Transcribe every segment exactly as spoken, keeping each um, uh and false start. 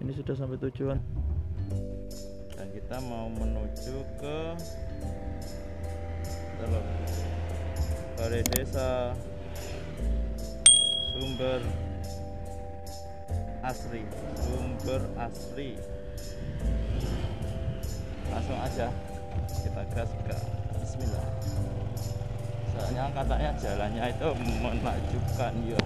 Ini sudah sampai tujuan. Dan kita mau menuju ke Teluk Balai Desa Sumber Asri. Sumber Asri. Langsung aja kita gas ke Bismillah. Soalnya katanya jalannya itu menakjubkan ya.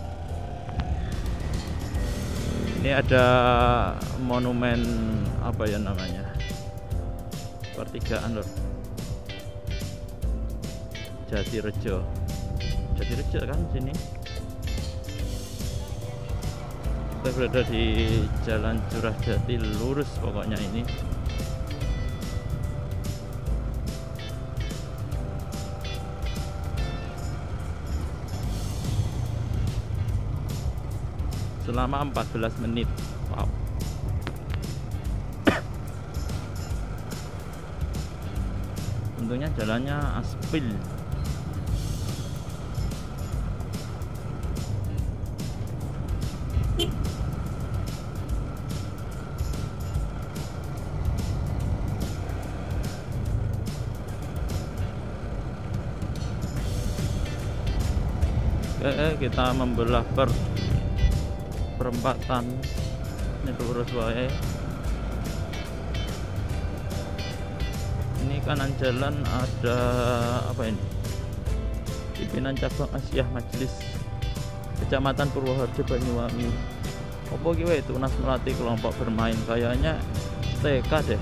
Ini ada monumen apa ya namanya? Pertigaan lor. Jatirejo. Jatirejo kan sini. Kita berada di Jalan Curah Jati lurus pokoknya ini. Selama empat belas menit. Wow. Untungnya jalannya aspal. Oke, kita membelah per perempatan ini lurus wae. Ini kanan jalan ada apa ini? Pimpinan Cabang Asyah Majelis Kecamatan Purwoharjo Banyuwangi. Apa ki wae Tunas melatih kelompok bermain, kayaknya T K deh.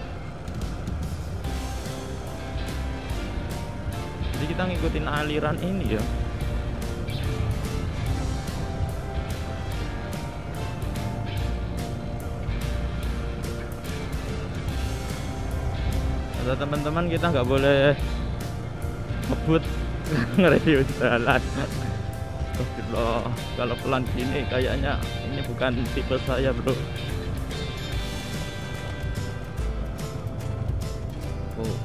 Jadi kita ngikutin aliran ini ya. Kata teman-teman kita nggak boleh ngebut nge-review jalan. Astagfirullah, kalau pelan gini kayaknya ini bukan tipe saya bro. Oh,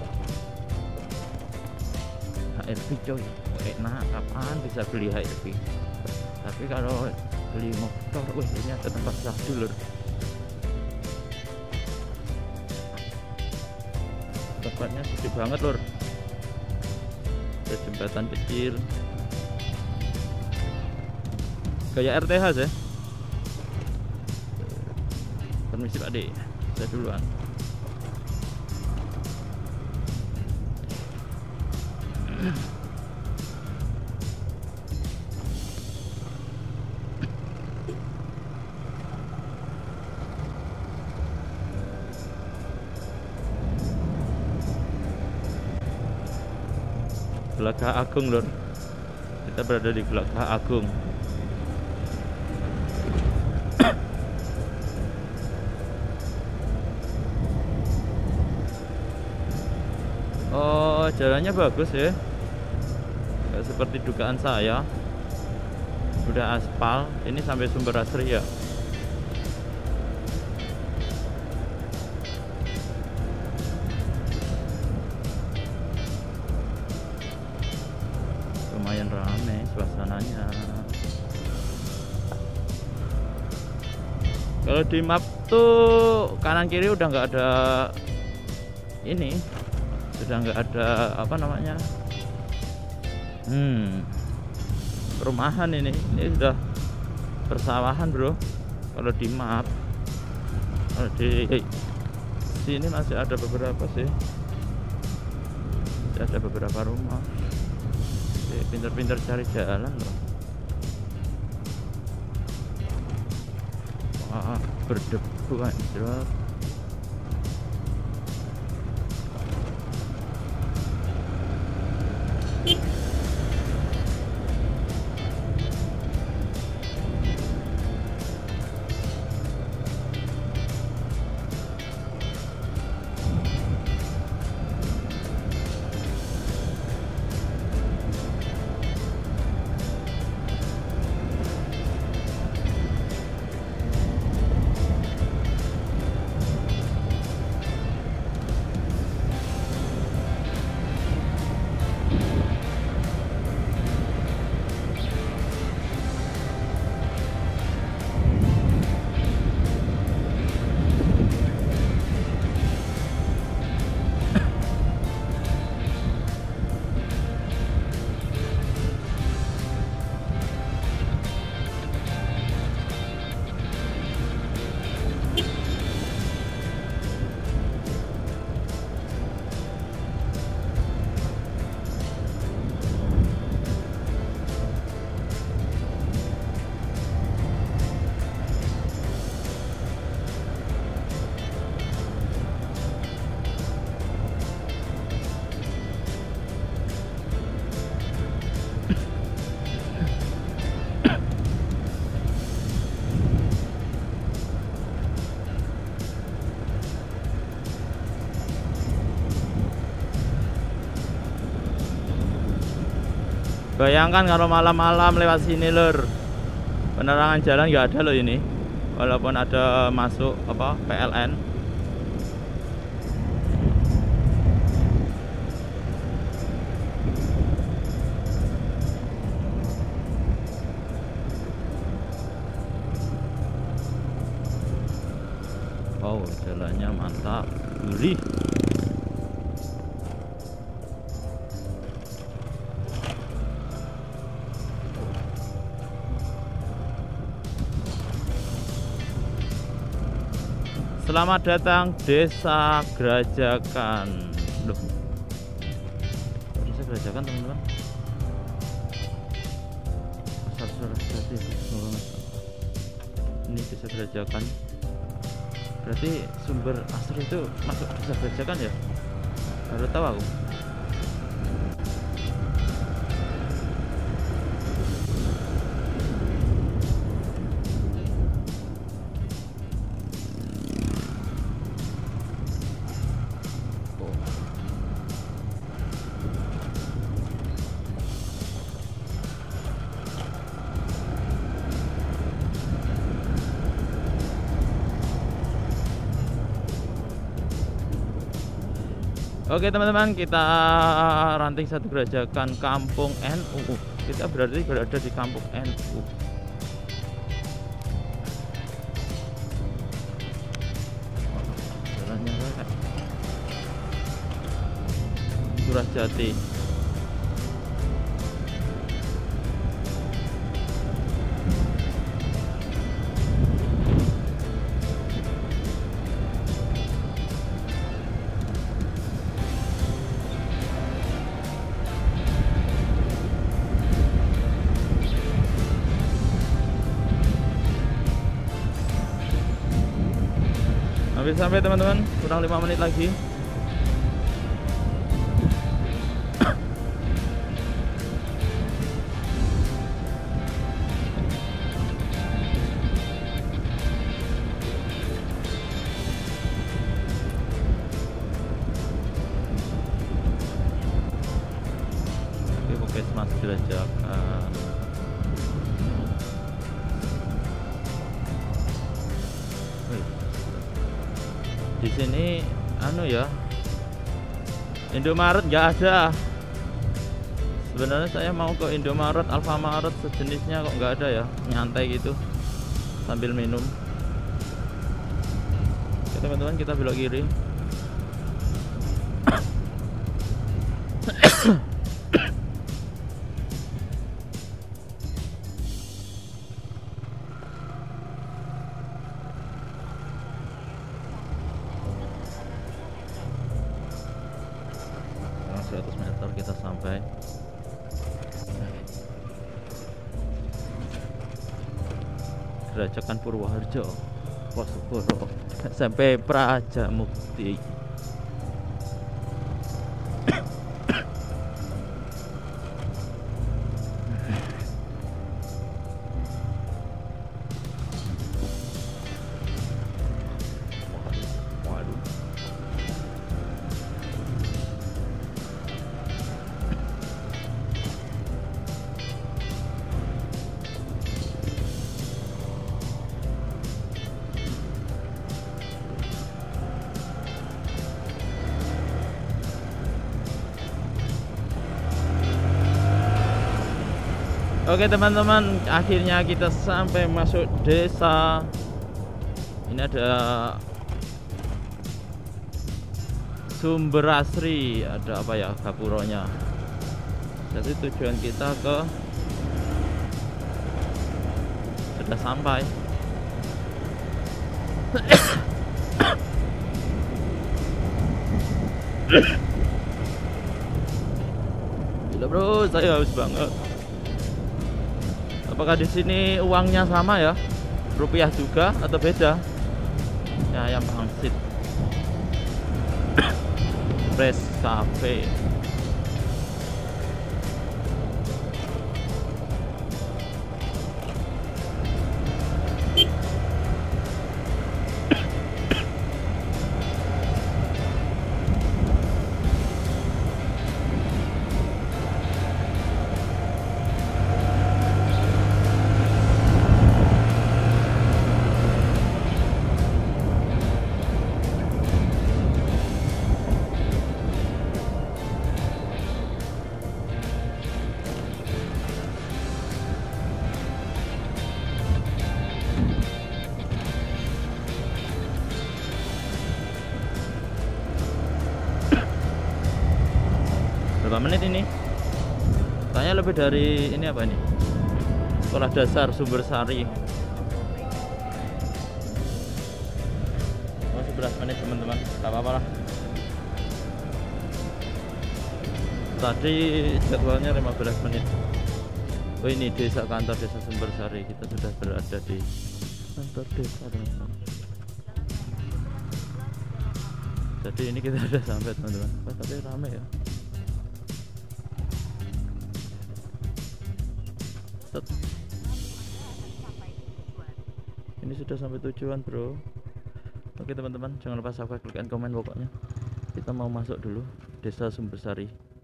H R V coy, enak, kapan bisa beli H R V? Tapi kalau beli motor, wih ini ada tempat syahdu lur. Tempatnya sepi banget lur. Ada jembatan kecil kayak R T H sih. Permisi Pak D, saya duluan. Gelagah Agung lur. Kita berada di Gelagah Agung. Oh, jalannya bagus ya. Nggak seperti dugaan saya. Udah aspal. Ini sampai Sumber Asri ya. Lumayan rame suasananya. Kalau di map tuh kanan kiri udah nggak ada ini, sudah nggak ada apa namanya, hmm perumahan ini, ini sudah persawahan bro. Kalau di map, kalau di sini masih ada beberapa sih, masih ada beberapa rumah. Pinter-pinter cari jalan loh. Wah, berdebu anjir. Bayangkan kalau malam-malam lewat sini lur, penerangan jalan nggak ada loh ini, walaupun ada masuk apa P L N. Wow, jalannya mantap, gurih. Selamat datang Desa Grajakan. Loh, Desa Grajakan teman-teman. Pasar Sarasvati. Ini Desa Grajakan. Berarti sumber asli itu masuk Desa Grajakan ya? Baru tahu aku. Oke teman-teman, kita ranting satu Grajakan Kampung N U. Kita berarti berada di Kampung N U. Jalannya kayak Surajati. Hampir sampai teman-teman, kurang lima menit lagi. Oke, Puskesmas Grajakan. Di sini anu ya, Indomaret nggak ada. Sebenarnya saya mau ke Indomaret, Alfamaret sejenisnya, kok nggak ada ya. Nyantai gitu sambil minum. Oke teman-teman, kita belok kiri. seratus meter kita sampai. Grajakan Purwoharjo, Posoporo, sampai Prajamukti. Oke teman-teman, akhirnya kita sampai masuk desa. Ini ada sumber asri, ada apa ya, gapuronya. Jadi tujuan kita ke sudah sampai. Gila bro, saya haus banget. Apakah di sini uangnya sama ya? Rupiah juga atau beda? Ya, ayam pangsit. Fresh Cafe. berapa menit ini? Kayaknya lebih dari ini apa ini? Sekolah dasar Sumbersari. Oh, sebelas menit teman-teman, tak apa-apa lah. Tadi jadwalnya lima belas menit. Oh, ini desa kantor desa Sumbersari. Kita sudah berada di kantor desa teman-teman. Jadi ini kita sudah sampai teman-teman. Oh, tapi rame ya. Set. Ini sudah sampai tujuan bro. Oke teman-teman, jangan lupa subscribe, like, dan komen pokoknya. Kita mau masuk dulu desa Sumbersari.